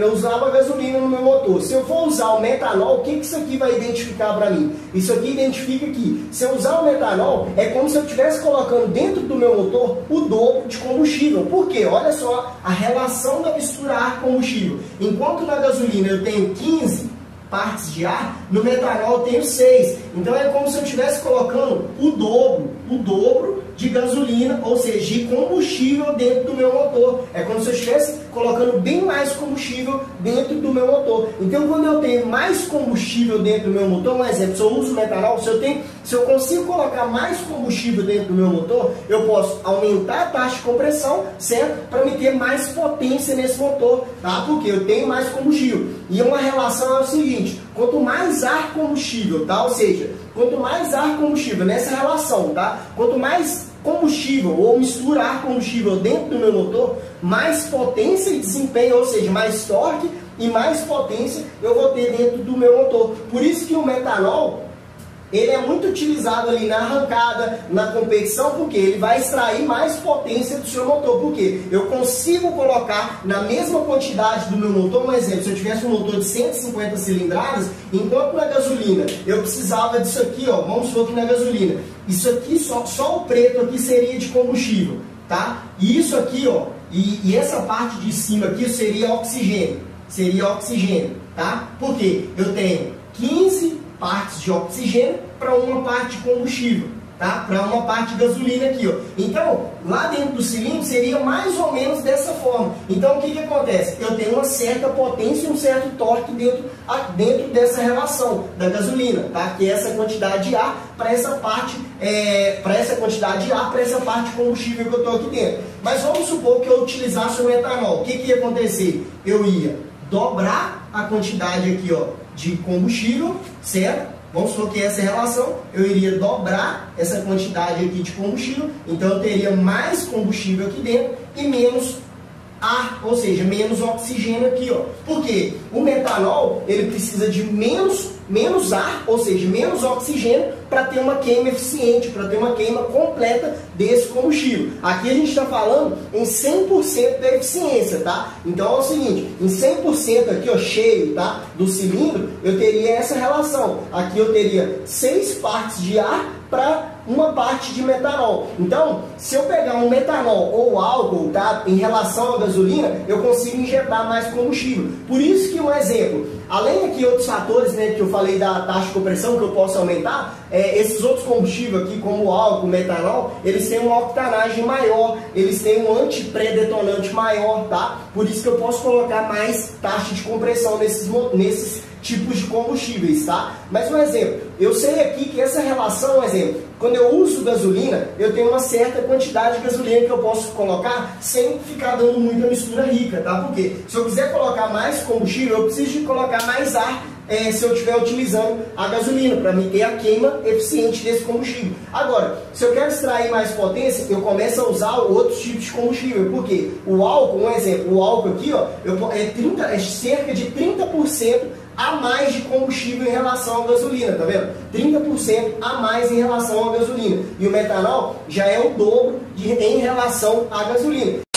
eu usava gasolina no meu motor. Se eu for usar o metanol, o que isso aqui vai identificar para mim? Isso aqui identifica que, se eu usar o metanol, é como se eu estivesse colocando dentro do meu motor o dobro de combustível. Por quê? Olha só a relação da mistura ar-combustível. Enquanto na gasolina eu tenho 15 partes de ar, no metanol eu tenho 6. Então é como se eu estivesse colocando o dobro de gasolina, ou seja, de combustível dentro do meu motor. É como se eu estivesse colocando bem mais combustível dentro do meu motor. Então, quando eu tenho mais combustível dentro do meu motor, um exemplo, se eu uso metanol, se eu consigo colocar mais combustível dentro do meu motor, eu posso aumentar a taxa de compressão, certo? Para me ter mais potência nesse motor, tá? Porque eu tenho mais combustível. E uma relação é o seguinte: quanto mais ar combustível, tá? Ou seja, quanto mais ar combustível nessa relação, tá? Quanto mais combustível ou mistura ar combustível dentro do meu motor, mais potência e desempenho, ou seja, mais torque e mais potência eu vou ter dentro do meu motor. Por isso que o metanol, ele é muito utilizado ali na arrancada, na competição, porque ele vai extrair mais potência do seu motor. Porque eu consigo colocar na mesma quantidade do meu motor, um exemplo, se eu tivesse um motor de 150 cilindradas, enquanto na gasolina eu precisava disso aqui, ó, vamos supor que na gasolina, isso aqui, só o preto aqui seria de combustível, tá? E isso aqui, ó, e essa parte de cima aqui seria oxigênio, tá? Porque eu tenho 15 partes de oxigênio para uma parte de combustível, tá? Para uma parte de gasolina aqui, ó. Então, lá dentro do cilindro seria mais ou menos dessa forma. Então, o que acontece? Eu tenho uma certa potência e um certo torque dentro dessa relação da gasolina, tá? Que é essa quantidade de ar para essa parte, para essa parte de combustível que eu estou aqui dentro. Mas vamos supor que eu utilizasse o metanol. O que ia acontecer? Eu ia dobrar a quantidade aqui, ó, de combustível, certo? Vamos supor que essa é a relação, eu iria dobrar essa quantidade aqui de combustível, então eu teria mais combustível aqui dentro e menos ar, ou seja, menos oxigênio aqui, ó. Porque o metanol, ele precisa de menos ar, ou seja, menos oxigênio, para ter uma queima eficiente, para ter uma queima completa desse combustível. Aqui a gente está falando em 100% da eficiência, tá? Então é o seguinte, em 100% aqui, ó, cheio, tá? Do cilindro, eu teria essa relação. Aqui eu teria 6 partes de ar para uma parte de metanol. Então, se eu pegar um metanol ou álcool, tá, em relação à gasolina, eu consigo injetar mais combustível. Por isso que, um exemplo, além aqui outros fatores, né, que eu falei da taxa de compressão, que eu posso aumentar, esses outros combustíveis aqui, como o álcool, o metanol, eles têm uma octanagem maior, eles têm um antipré-detonante maior, tá? Por isso que eu posso colocar mais taxa de compressão nesses tipos de combustíveis, tá? Mas um exemplo, eu sei aqui que essa relação, um exemplo, quando eu uso gasolina, eu tenho uma certa quantidade de gasolina que eu posso colocar sem ficar dando muita mistura rica, tá? Porque se eu quiser colocar mais combustível, eu preciso de colocar mais ar se eu estiver utilizando a gasolina, para me ter a queima eficiente desse combustível. Agora, se eu quero extrair mais potência, eu começo a usar outros tipos de combustível. Por quê? O álcool, um exemplo, o álcool aqui, ó, é cerca de 30% a mais de combustível em relação à gasolina, tá vendo? 30% a mais em relação à gasolina. E o metanol já é o dobro em relação à gasolina.